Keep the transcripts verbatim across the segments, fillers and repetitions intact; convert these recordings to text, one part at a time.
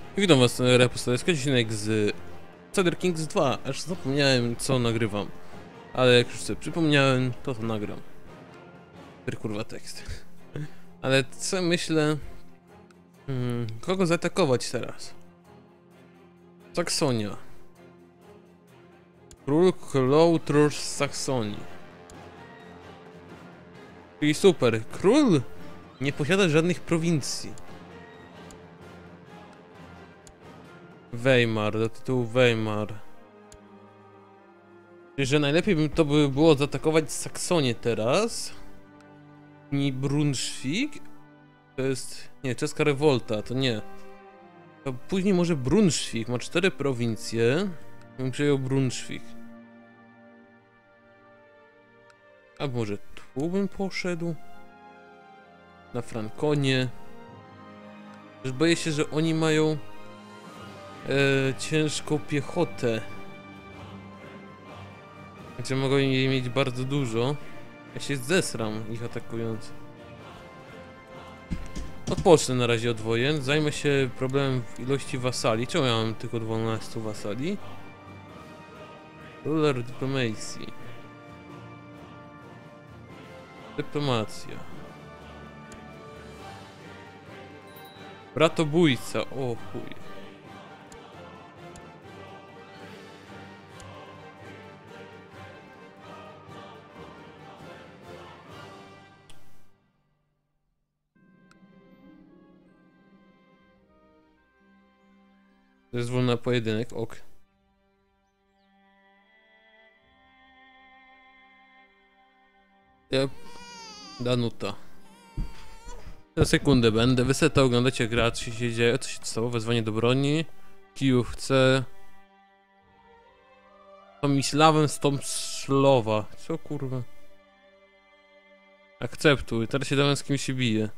Witam was, Repostorski, odcinek z Crusader Kings dwa, aż zapomniałem co nagrywam. Ale jak już sobie przypomniałem, to to nagram. Kurwa tekst. Ale co myślę... Hmm, kogo zaatakować teraz? Saksonia. Król Klautrus z Saksonii. Czyli super, król nie posiada żadnych prowincji. Weimar, do tytułu Weimar. Czyli, że najlepiej by to by było zaatakować Saksonię teraz. I Brunswick. To jest... nie, czeska rewolta, to nie. To później może Brunswick, ma cztery prowincje. Bym przejął Brunswick. A może tu bym poszedł? Na Frankonie. Już boję się, że oni mają... E, ciężką piechotę. Znaczy mogą jej mieć bardzo dużo. Ja się zesram ich atakując. Odpocznę na razie od wojen. Zajmę się problemem w ilości wasali. Czemu ja mam tylko dwanaście wasali? Ruler Diplomacy. Dyplomacja. Bratobójca. O chuj. Zezwól na pojedynek, ok. Yep. Danuta. Za sekundę będę. Wyseta oglądacie gra, co się dzieje, co się stało, wezwanie do broni. Kijów chce... Tomislawem Stomslowa. Co kurwa? Akceptuj, teraz się dałem z kim się bije.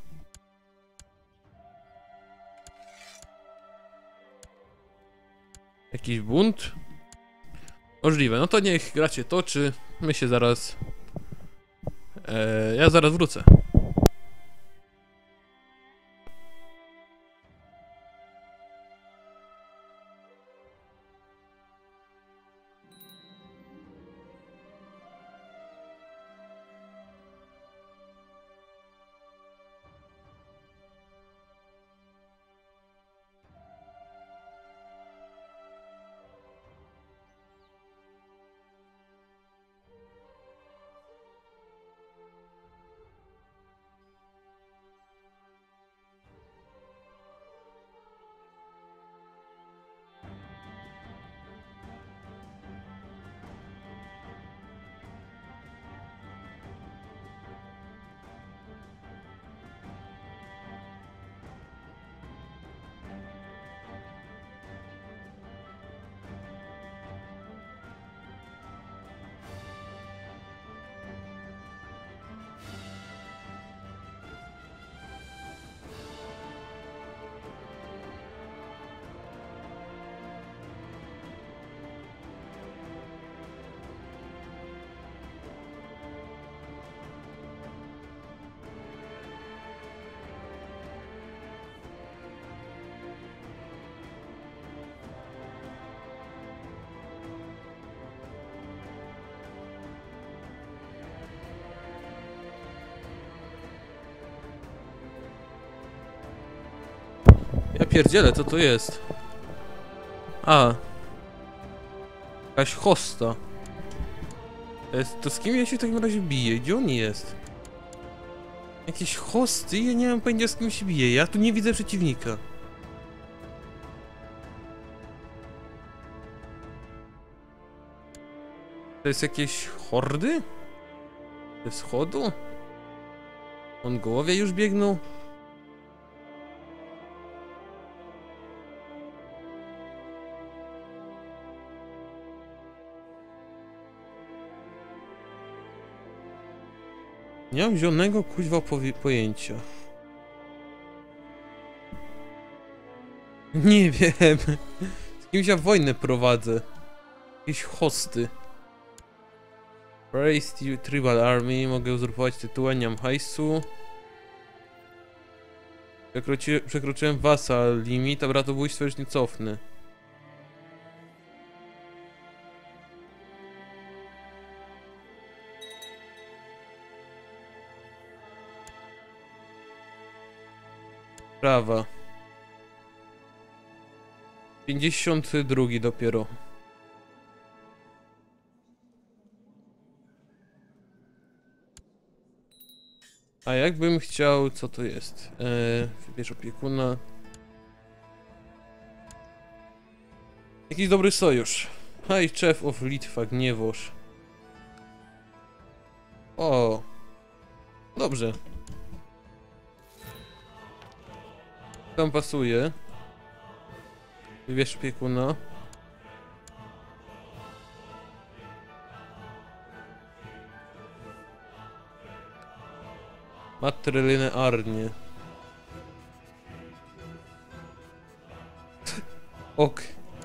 Jakiś bunt? Możliwe, no to niech gracie toczy. My się zaraz... Eee, ja zaraz wrócę. Ja pierdzielę, co to jest? A. Jakaś hosta. To, jest, to z kim ja się w takim razie biję? Gdzie on jest? Jakieś hosty? Ja nie mam pojęcia, z kim się biję. Ja tu nie widzę przeciwnika. To jest jakieś hordy? Ze wschodu? Mongołowie już biegną? Nie mam zielonego kuźwa pojęcia. Nie wiem. Z kimś ja wojnę prowadzę. Jakieś hosty. Praise Tribal Army. Mogę uzurpować tytuły, nie mam hajsu. Przekroczy, przekroczyłem wasal limit, a bratobójstwo już nie cofnę. Prawa. pięćdziesiąty drugi dopiero. A jakbym chciał, co to jest? Eee, wybierz opiekuna. Jakiś dobry sojusz. High Chief of Litwa, Gniewosz. O. Dobrze. Tam pasuje. Wybierz opiekuna. Matryliny Arnie. Ok.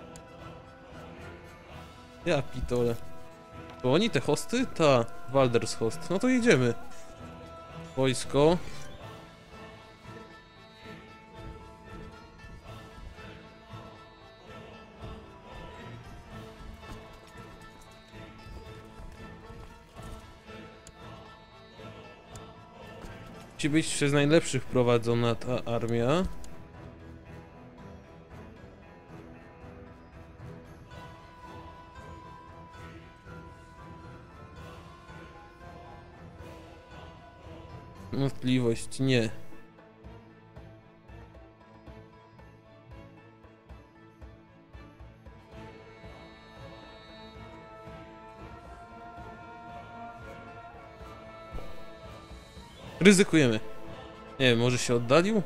Ja pitole. To oni te hosty? Ta, Walders host. No to jedziemy. Wojsko. Musi być przez najlepszych prowadzona ta armia. Możliwość nie. Ryzykujemy. Nie wiem, może się oddalił?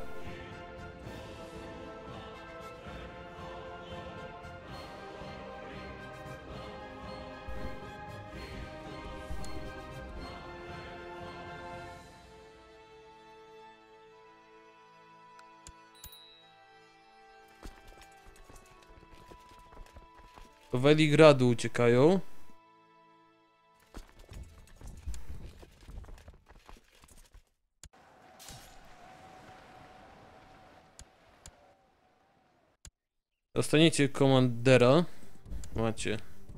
Do Weligradu uciekają. Dostaniecie komandera. Macie.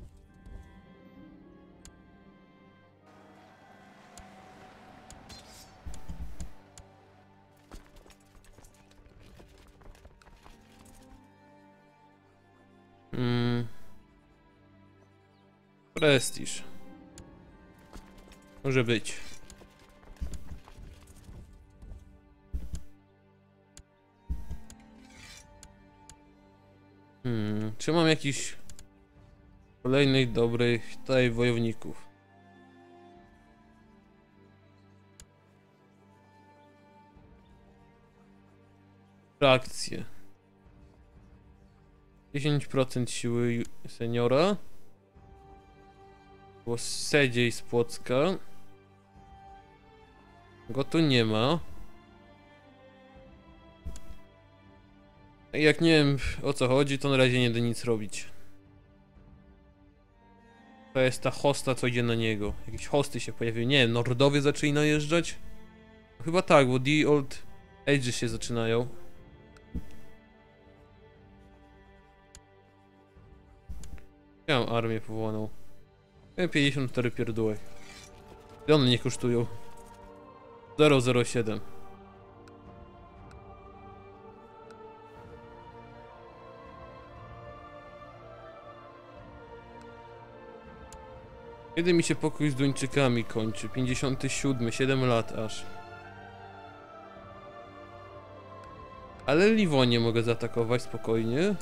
Hmm. Prestiż. Może być. Hmm. Czy mam jakiś kolejnych dobrych tutaj wojowników? Reakcje. dziesięć procent siły seniora. Było Sedziej z Płocka. Go tu nie ma. Jak nie wiem o co chodzi, to na razie nie da nic robić. To jest ta hosta, co idzie na niego. Jakieś hosty się pojawiły. Nie wiem, Nordowie zaczęli najeżdżać? Chyba tak, bo The Old Age się zaczynają. Ja mam armię powołaną. pięćdziesiąt cztery pierdółek. I one nie kosztują. zero zero siedem. Kiedy mi się pokój z Duńczykami kończy? pięćdziesiąty siódmy, siedem lat aż. Ale Liwonię mogę zaatakować spokojnie.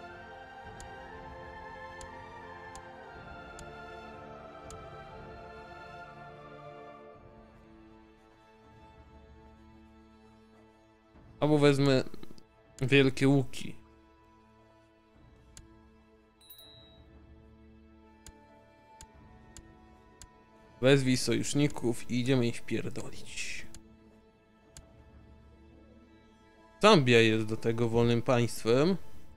Albo wezmę wielkie łuki. Wezwij sojuszników i idziemy ich pierdolić. Zambia jest do tego wolnym państwem.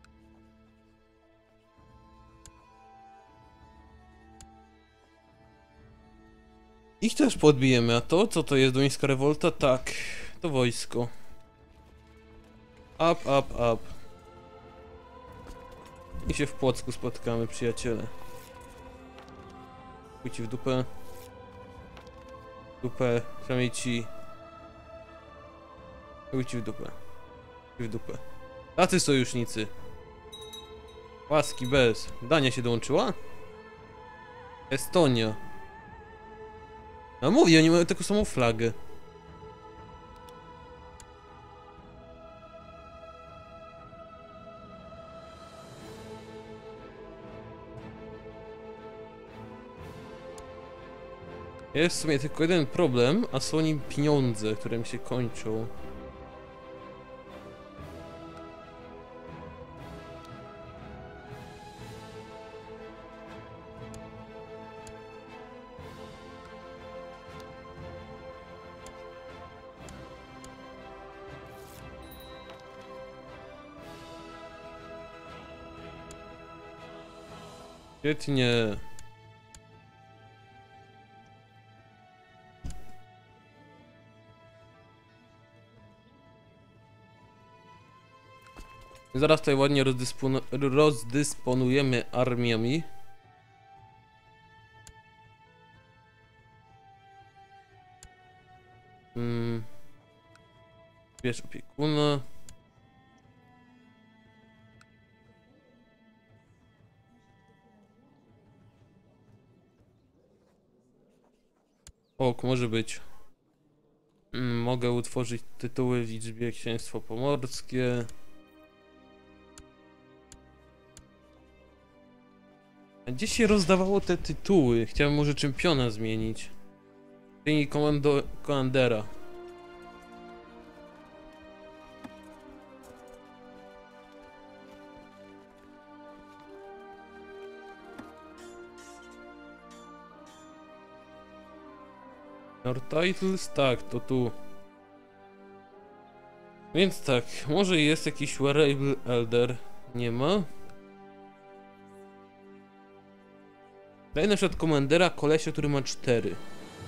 Ich też podbijemy, a to co to jest duńska rewolta? Tak, to wojsko. Up, up, up. I się w Płocku spotkamy, przyjaciele. Pójdźcie w dupę. Dupę, przynajmniej ci. Pójdźcie w dupę. W dupę. Tacy sojusznicy. Łaski bez. Dania się dołączyła? Estonia. No mówię, oni mają taką samą flagę. Jest w sumie tylko jeden problem, a są nim pieniądze, które mi się kończą. Świetnie. Zaraz tutaj ładnie rozdyspono rozdysponujemy armiami. Hmm. Bierz opiekuna. Ok, może być. Hmm, mogę utworzyć tytuły w liczbie Księstwo Pomorskie. A gdzie się rozdawało te tytuły? Chciałem może czempiona zmienić. Zmieni komando komandera. Lord Titles? Tak, to tu. Więc tak, może jest jakiś Wearable Elder. Nie ma. Daj na przykład komandera kolesia, który ma cztery.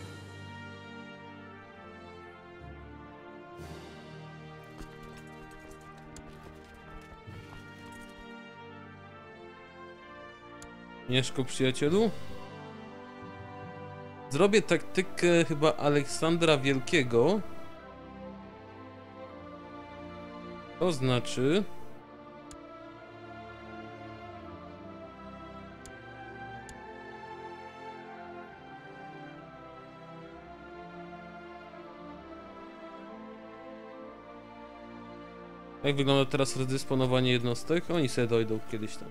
Mieszko, przyjacielu? Zrobię taktykę chyba Aleksandra Wielkiego. To znaczy... Jak wygląda teraz rozdysponowanie jednostek? Oni sobie dojdą kiedyś tam.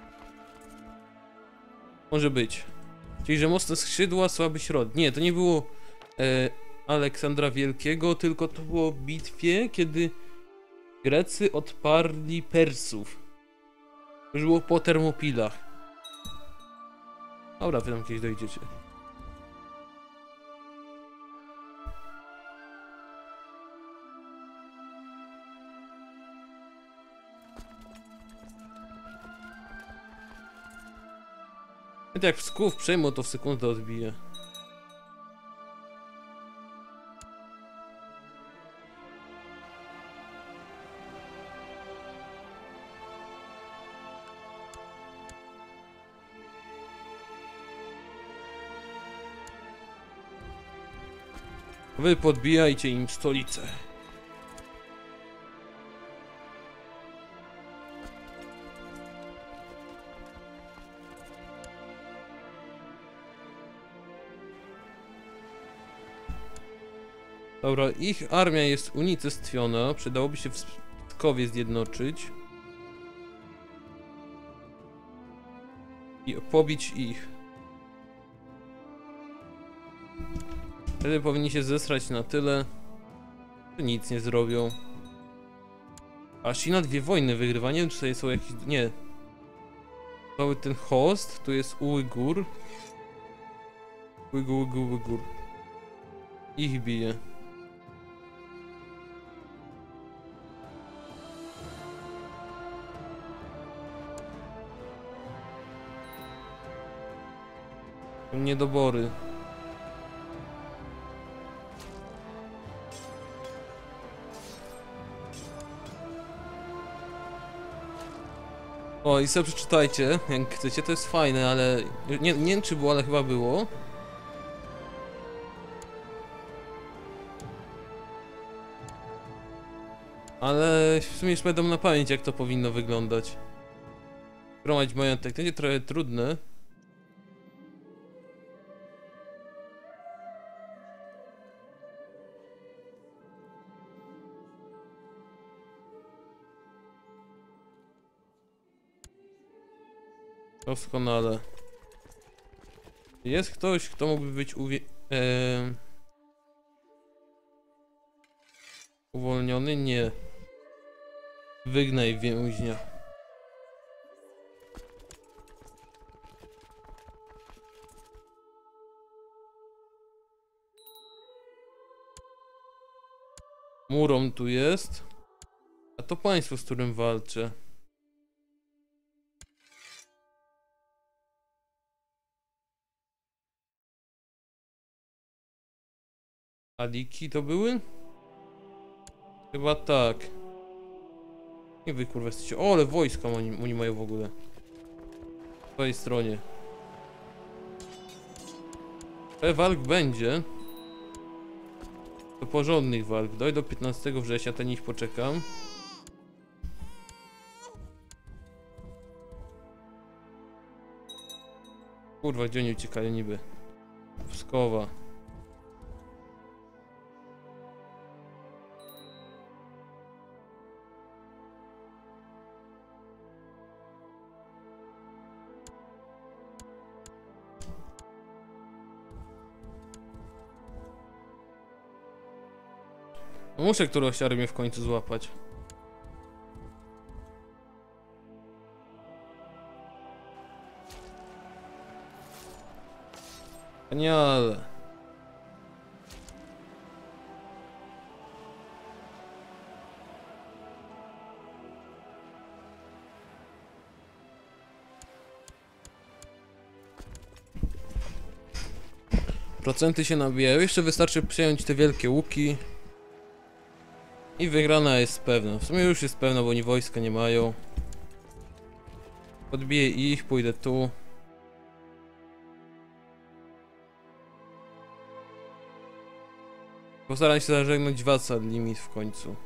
Może być. Czyli, że mocne skrzydła, słaby środek. Nie, to nie było e, Aleksandra Wielkiego, tylko to było w bitwie, kiedy Grecy odparli Persów. Już było po Termopilach. Dobra, wy tam kiedyś dojdziecie. Nawet jak w Psków przejmą, to w sekundę odbije. Wy podbijajcie im stolicę. Dobra, ich armia jest unicestwiona. Przydałoby się w Pskowie zjednoczyć. I pobić ich. Wtedy powinni się zesrać na tyle, że nic nie zrobią. A China dwie wojny wygrywa. Nie wiem, czy tutaj są jakieś... Nie. Cały ten host, tu jest Ujgur. Ujgur, Ujgur, Ujgur. Ich bije. Niedobory. O, i sobie przeczytajcie, jak chcecie, to jest fajne, ale... Nie, nie wiem czy było, ale chyba było. Ale w sumie już będę na pamięć, jak to powinno wyglądać. Gromadź majątek, to będzie trochę trudne. Doskonale. Jest ktoś, kto mógłby być uwie... E... uwolniony? Nie. Wygnaj więźnia. Murom tu jest. A to państwo, z którym walczę. Aliki to były? Chyba tak. Nie wy kurwa jesteście. O, ale wojska oni, oni mają w ogóle. Po twojej stronie. Te walk będzie. Do porządnych walk. Doj do piętnastego września, ten ich poczekam. Kurwa, gdzie oni uciekają niby? Pskowa. Muszę którąś armię w końcu złapać. Genial. Procenty się nabijają. Jeszcze wystarczy przejąć te wielkie łuki. I wygrana jest pewna. W sumie już jest pewna, bo oni wojska nie mają. Podbiję ich, pójdę tu. Postaram się zażegnać Vassal Limit w końcu.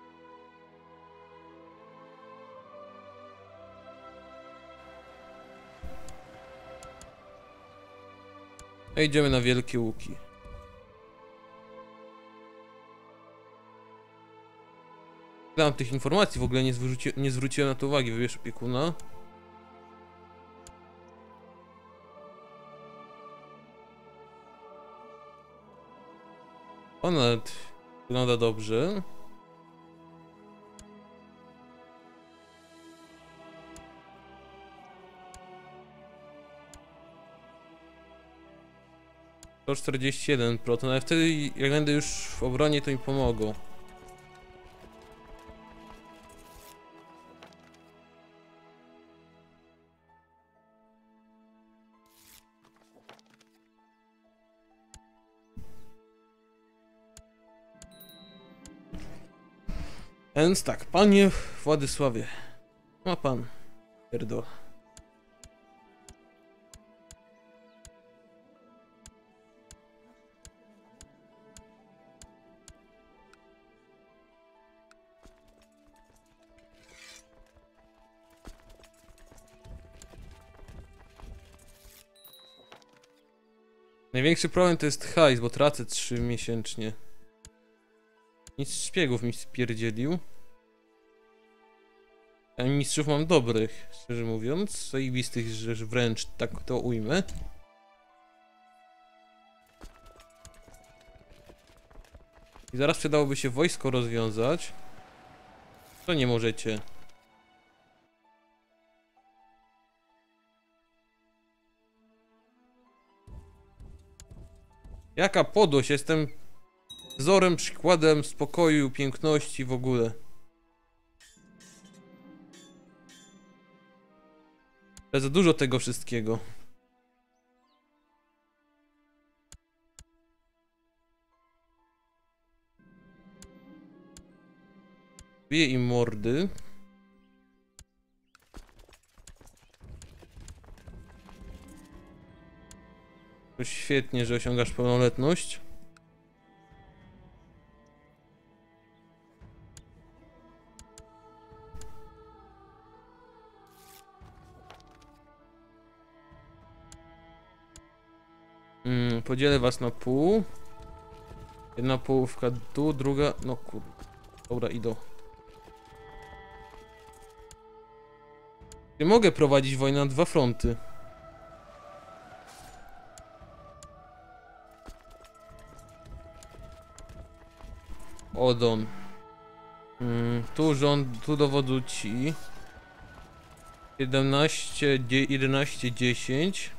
A idziemy na wielkie łuki. Dam tych informacji, w ogóle nie, zwróci, nie zwróciłem na to uwagi. Wybierz opiekuna. Ponad wygląda dobrze. sto czterdzieści jeden procent, ale wtedy jak będę już w obronie, to mi pomogą. Więc tak, panie Władysławie, ma pan pierdol. Największy problem to jest hajs, bo tracę trzy miesięcznie. Nic szpiegów mi spierdzielił. A mistrzów mam dobrych, szczerze mówiąc. Zajebistych, że wręcz tak to ujmę. I zaraz przydałoby się wojsko rozwiązać. To nie możecie. Jaka podłość, jestem wzorem, przykładem spokoju, piękności w ogóle. Ale za dużo tego wszystkiego. Biję im mordy. To świetnie, że osiągasz pełnoletność. Mm, podzielę was na pół. Jedna połówka tu, druga... No kurde. Dobra, idą. Nie mogę prowadzić wojnę na dwa fronty. Odon. Mm, tu rząd, tu dowodzą ci. siedemnaście, jedenaście, dziesięć.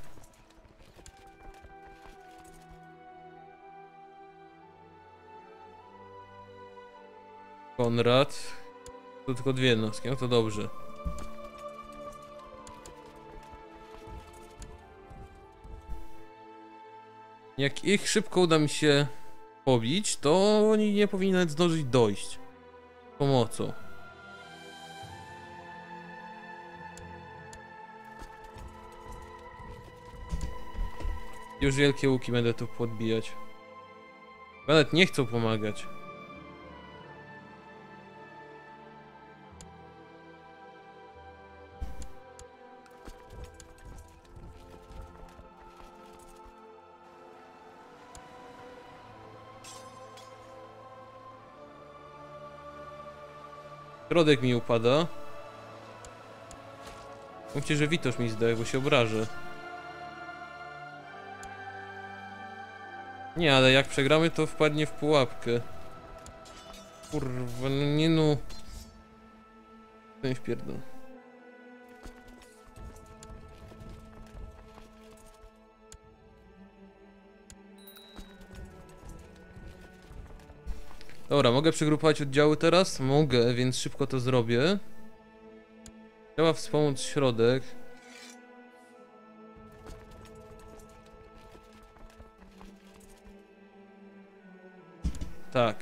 Konrad. Tu tylko dwie jednostki, no to dobrze. Jak ich szybko uda mi się pobić, to oni nie powinni nawet zdążyć dojść z pomocą. Już wielkie łuki będę tu podbijać. Nawet nie chcą pomagać. Środek mi upada. Mówcie, że Witosz mi zdech, bo się obrażę. Nie, ale jak przegramy, to wpadnie w pułapkę. Kurwa, no nie no. Ten wpierdol. Dobra, mogę przegrupować oddziały teraz? Mogę, więc szybko to zrobię. Trzeba wspomóc środek. Tak.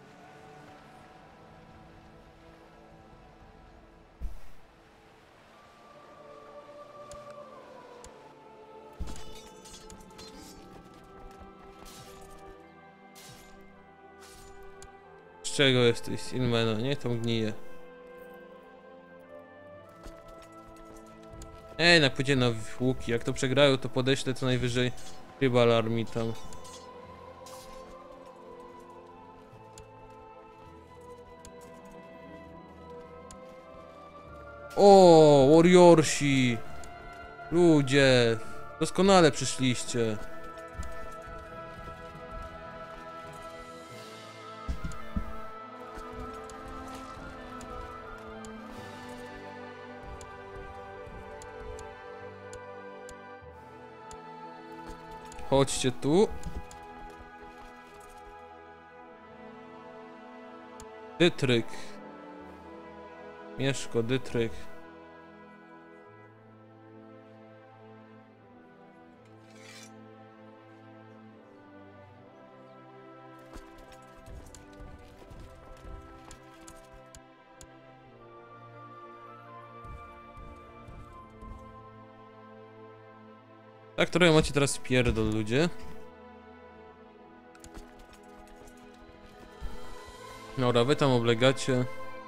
Z czego jesteś? Z Inmena, nie? To gnije. Ej, na pójdzie na łuki. Jak to przegrają, to podeślę co najwyżej Tribal Army tam. O, warriorsi! Ludzie! Doskonale przyszliście. Chodźcie tu. Dytryk. Mieszko, Dytryk. Tak, trochę macie teraz pierdol, ludzie. Dobra, wy tam oblegacie.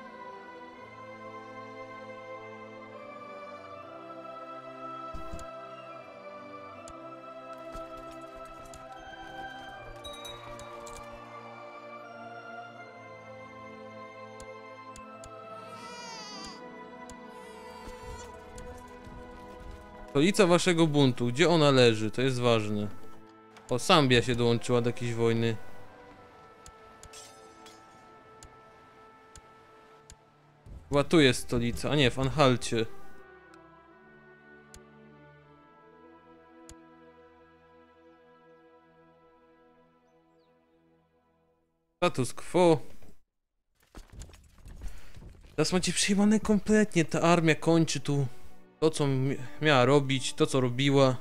Stolica waszego buntu, gdzie ona leży? To jest ważne. O, Zambia się dołączyła do jakiejś wojny. Chyba tu jest stolica, a nie, w Anhalcie. Status quo. Teraz macie przyjmane kompletnie, ta armia kończy tu to, co miała robić, to, co robiła.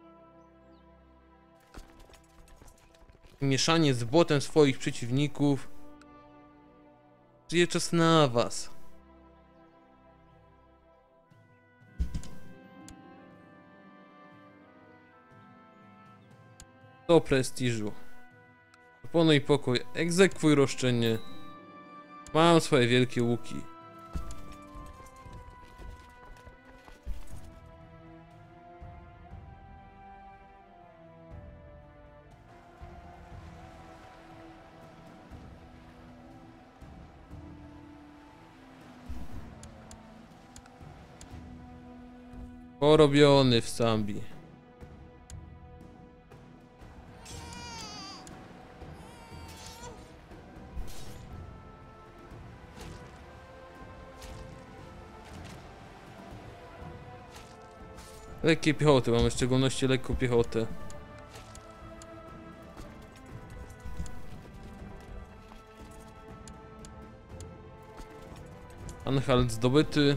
Mieszanie z błotem swoich przeciwników. Przyjdzie czas na was. Do prestiżu. Proponuj pokój. Egzekwuj roszczenie. Mam swoje wielkie łuki. Porobiony w Sambi. Lekkie piechoty, mamy w szczególności lekką piechotę. Anhalt zdobyty.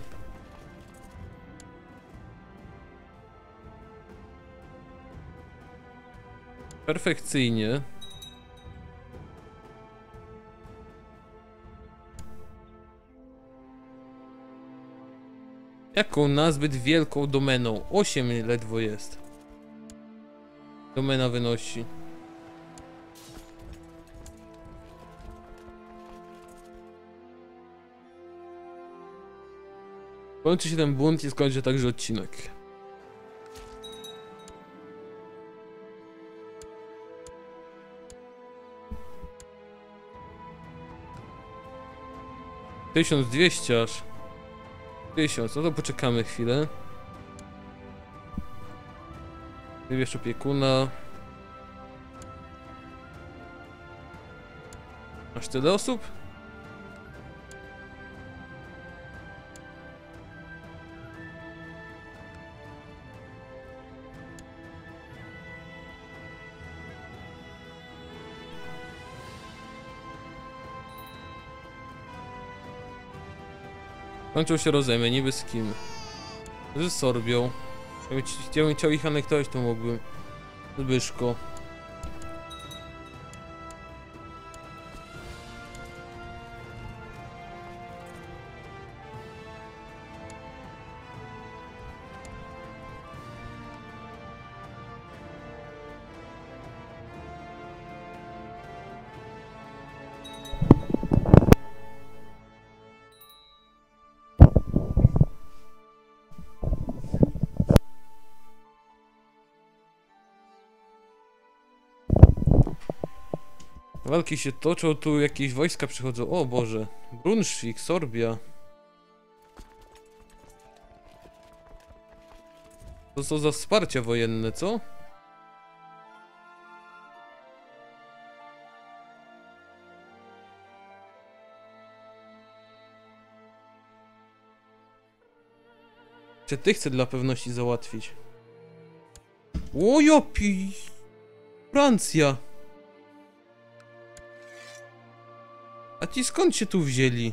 Perfekcyjnie. Jaką nazbyt wielką domeną? osiem ledwo jest. Domena wynosi. Kończy się ten bunt i skończy także odcinek. tysiąc dwieście aż. tysiąc, no to poczekamy chwilę. Wybierz opiekuna. Masz tyle osób? Kończą się rozejmy, niby z kim? Z Sorbią. Jakbym chciał ich anektować, to mógłbym. Zbyszko. Walki się toczą, tu jakieś wojska przychodzą. O Boże. Brunswick, Sorbia. To są za wsparcia wojenne, co? Czy ty chcę dla pewności załatwić? O jopi! Francja! A ci skąd się tu wzięli?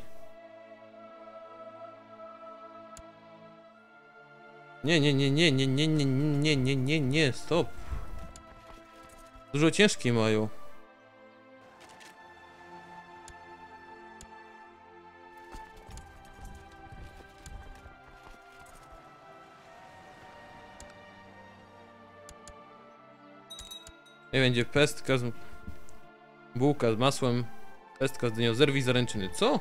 Nie, nie, nie, nie, nie, nie, nie, nie, nie, nie, nie, stop. Dużo ciężkiej mają. Nie będzie pestka z... bułka z masłem. Pestka z dynią, zerwij zaręczyny. Co?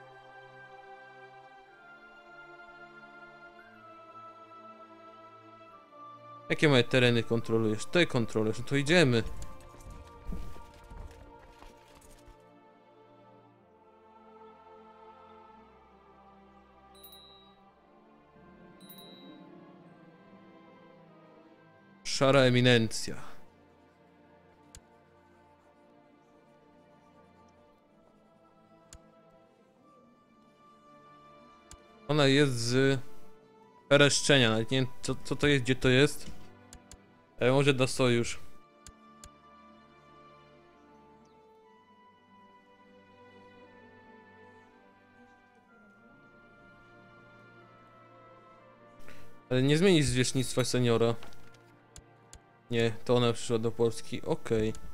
Jakie moje tereny kontrolujesz? Te kontrolujesz, no to idziemy. Szara eminencja. Ona jest z Pereszczenia, nawet nie wiem co, co to jest, gdzie to jest. Ale może da sojusz. Ale nie zmienisz zwierzchnictwa seniora. Nie, to ona przyszła do Polski, okej. Okay.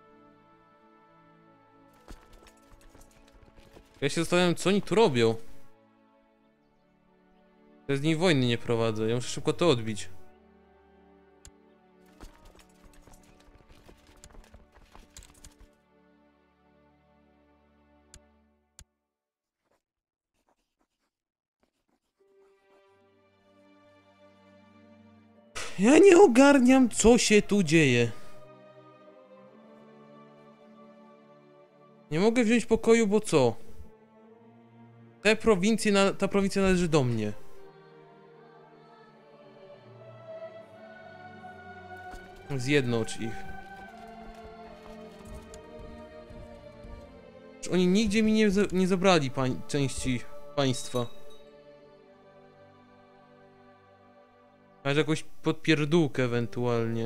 Ja się zastanawiam, co oni tu robią. Z niej wojny nie prowadzę, ja muszę szybko to odbić. Ja nie ogarniam, co się tu dzieje. Nie mogę wziąć pokoju, bo co? Te prowincje, na, ta prowincja należy do mnie. Zjednocz ich. Czy oni nigdzie mi nie, nie zabrali pań, części państwa? Masz jakąś podpierdółkę ewentualnie.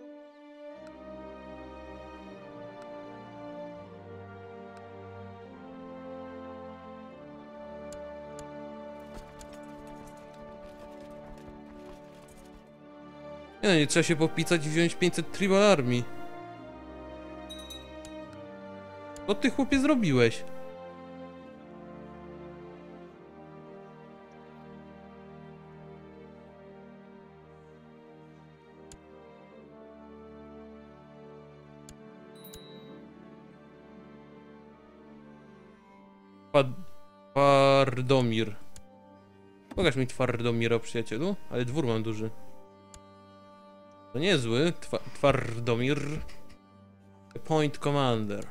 Nie no, nie trzeba się popisać i wziąć pięćset Tribal Army. Co ty, chłopie, zrobiłeś? Twardomir. Pokaż mi Twardomira, przyjacielu. Ale dwór mam duży. To niezły. Twa Twardomir. Point Commander.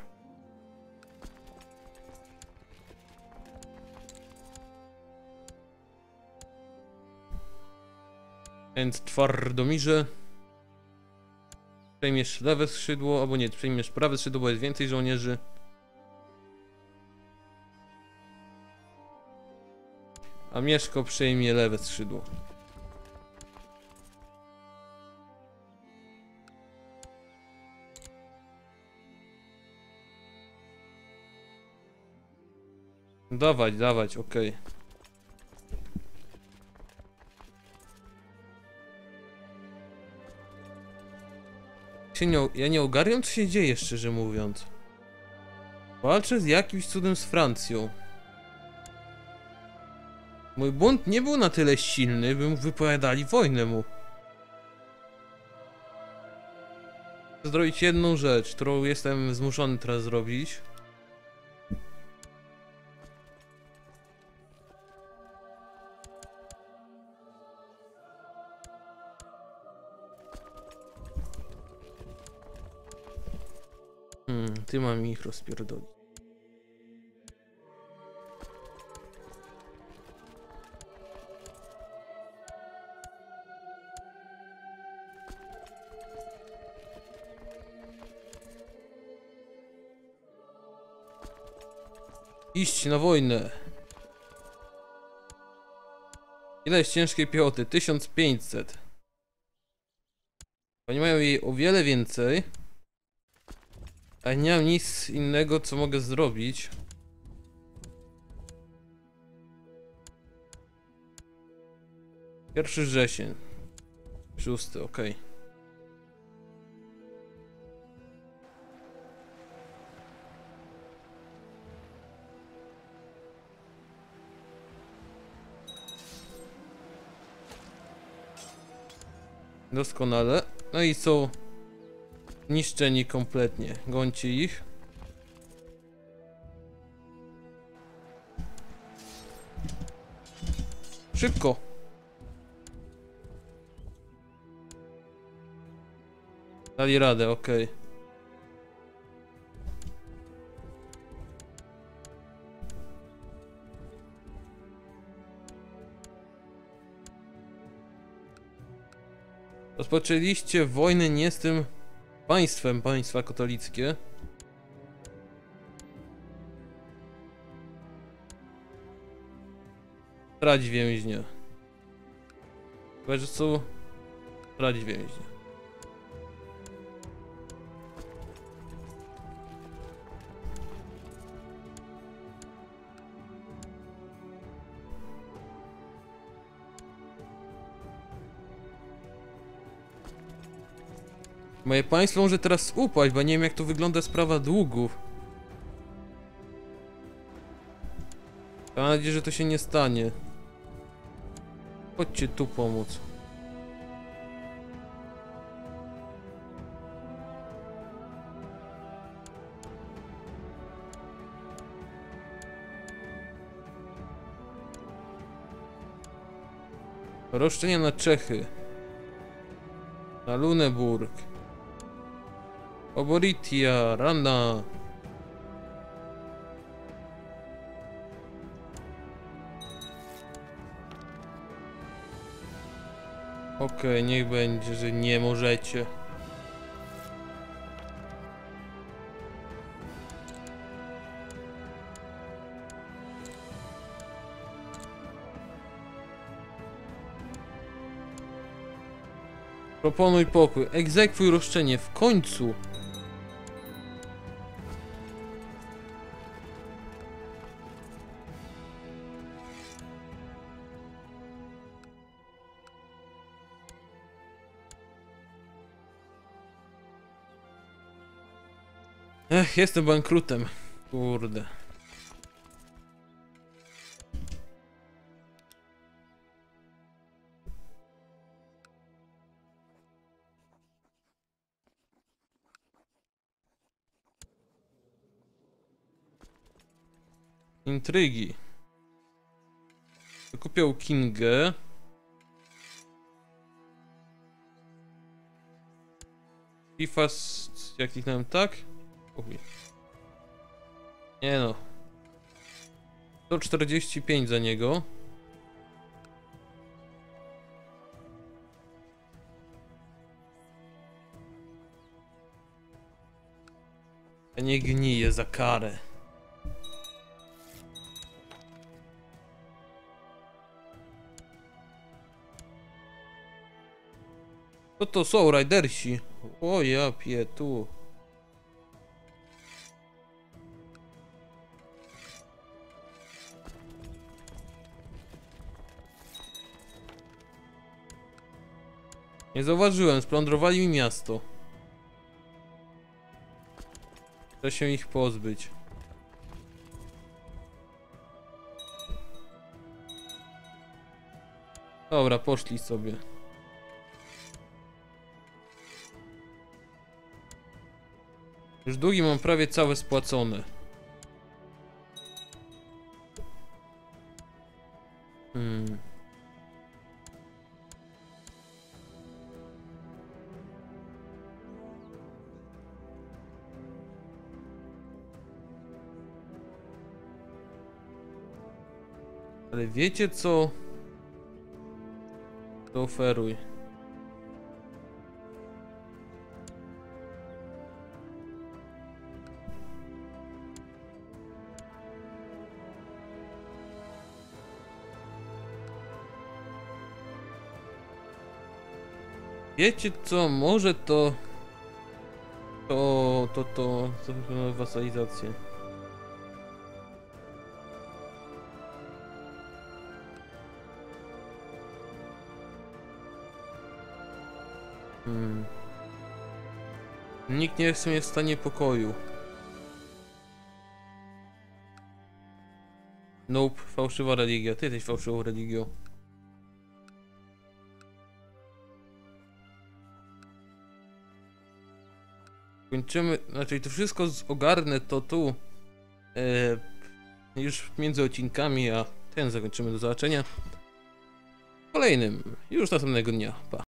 Więc Twardomirze. Przejmiesz lewe skrzydło, albo nie, przejmiesz prawe skrzydło, bo jest więcej żołnierzy. A Mieszko przejmie lewe skrzydło. Dawać, dawać, okej. Okay. Nie, ja nie ogarniam, co się dzieje, szczerze mówiąc. Walczę z jakimś cudem z Francją. Mój bunt nie był na tyle silny, by mu wypowiadali wojnę mu. Chcę zrobić jedną rzecz, którą jestem zmuszony teraz zrobić. Hmm, ty mam ich rozpierdolić. Iść na wojnę. Ile jest ciężkiej piechoty? tysiąc pięćset. Oni mają jej o wiele więcej. A nie mam nic innego, co mogę zrobić. Pierwszy wrzesień. Szósty, okej. Okay. Doskonale. No i są niszczeni kompletnie. Gońcie ich. Szybko. Dali radę, okej. Okay. Rozpoczęliście wojnę nie z tym państwem, państwa katolickie. Trać więźnia. Chyba, że są... Trać więźnia. Moje państwo może teraz upaść, bo nie wiem, jak to wygląda sprawa długów. Mam nadzieję, że to się nie stanie. Chodźcie tu pomóc. Roszczenia na Czechy. Na Luneburg. Oboritia, Rana. Okej, okay, niech będzie, że nie możecie. Proponuj pokój. Egzekwuj roszczenie. W końcu. Ech, jestem bankrutem. Kurde. Intrygi. Kupił Kingę. FIFA z... jak kliknąłem tak? Uj. Nie no. sto czterdzieści pięć za niego. Ja nie gniję za karę. Co to są Ridersi? O ja pie tu. Nie zauważyłem, splądrowali mi miasto. Chcę się ich pozbyć. Dobra, poszli sobie. Już długi mam prawie całe spłacone. Hmm. Ale wiecie co? To oferuj. Wiecie co? Może to... To... To... To... To... To... wasalizację. Hmm. Nikt nie jest w stanie pokoju. Nope, fałszywa religia. Ty jesteś fałszywą religią. Kończymy, znaczy to wszystko ogarnę to tu e, już między odcinkami, a ten zakończymy. Do zobaczenia w kolejnym, już następnego dnia. Pa.